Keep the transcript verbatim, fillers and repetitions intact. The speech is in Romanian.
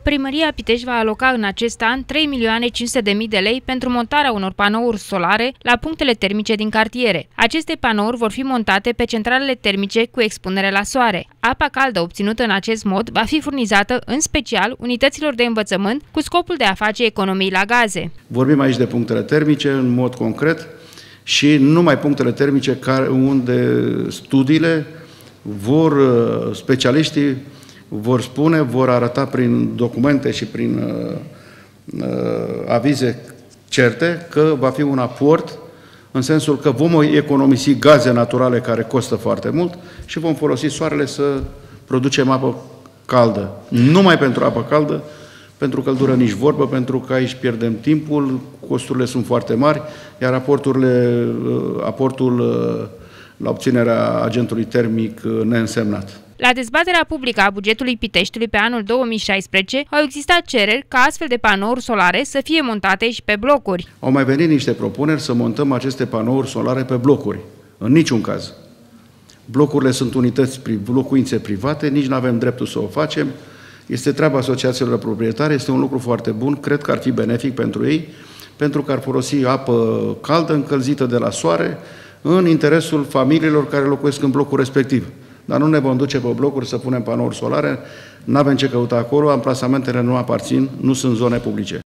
Primăria Pitești va aloca în acest an trei milioane cinci sute de mii de lei pentru montarea unor panouri solare la punctele termice din cartiere. Aceste panouri vor fi montate pe centralele termice cu expunere la soare. Apa caldă obținută în acest mod va fi furnizată în special unităților de învățământ cu scopul de a face economii la gaze. Vorbim aici de punctele termice în mod concret și numai punctele termice care, unde studiile vor, specialiștii vor spune, vor arăta prin documente și prin uh, uh, avize certe că va fi un aport în sensul că vom economisi gaze naturale care costă foarte mult și vom folosi soarele să producem apă caldă. Numai pentru apă caldă, pentru căldură nici vorbă, pentru că aici pierdem timpul, costurile sunt foarte mari, iar aporturile, aportul la obținerea agentului termic neînsemnat. La dezbaterea publică a bugetului Piteștiului pe anul două mii șaisprezece au existat cereri ca astfel de panouri solare să fie montate și pe blocuri. Au mai venit niște propuneri să montăm aceste panouri solare pe blocuri. În niciun caz. Blocurile sunt unități, locuințe private, nici nu avem dreptul să o facem. Este treaba asociațiilor proprietare, este un lucru foarte bun, cred că ar fi benefic pentru ei, pentru că ar folosi apă caldă, încălzită de la soare, în interesul familiilor care locuiesc în blocul respectiv. Dar nu ne vom duce pe blocuri să punem panouri solare, nu avem ce căuta acolo, amplasamentele nu aparțin, nu sunt zone publice.